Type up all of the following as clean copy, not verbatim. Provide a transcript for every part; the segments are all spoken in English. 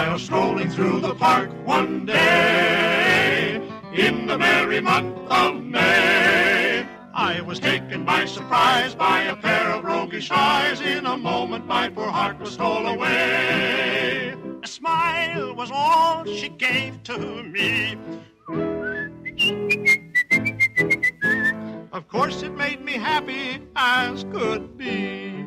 while strolling through the park one day in the merry month of May. I was taken by surprise by a pair of roguish eyes. In a moment my poor heart was stole away. A smile was all she gave to me. Of course it made me happy as could be.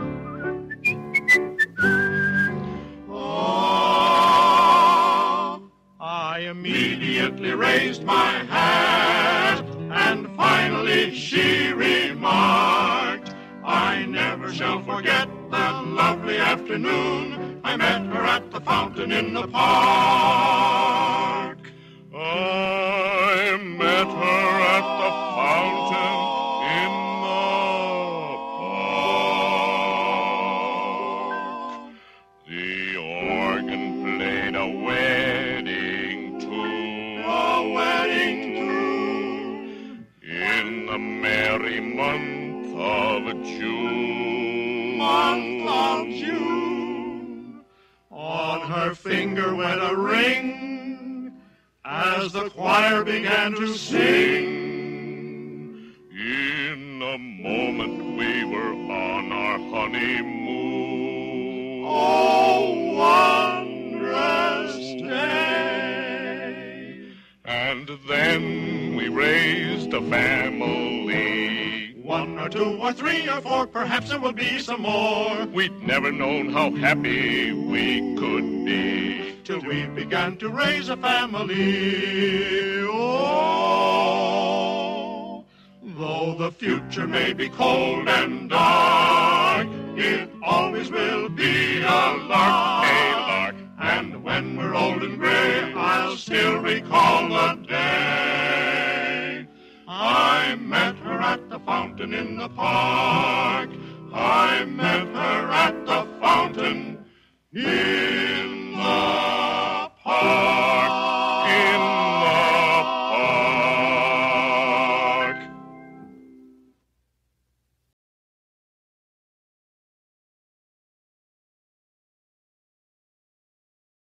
Oh, I immediately raised my hat, and finally she remarked, I never shall forget the lovely afternoon I met her at the fountain in the park. I met her at the fountain in the park. The organ played a wedding tune. A wedding tune. In the merry month of June. Month of June. On her finger went a ring as the choir began to sing. In a moment we were on our honeymoon. Oh, wondrous day. And then we raised a family. 1 or 2 or 3 or 4, perhaps there will be some more. We'd never known how happy we could be till we began to raise a family. Oh, though the future may be cold and dark, it always will be a lark, And when we're old and gray, I'll still recall the day I met her at the fountain in the park. I met her at the fountain in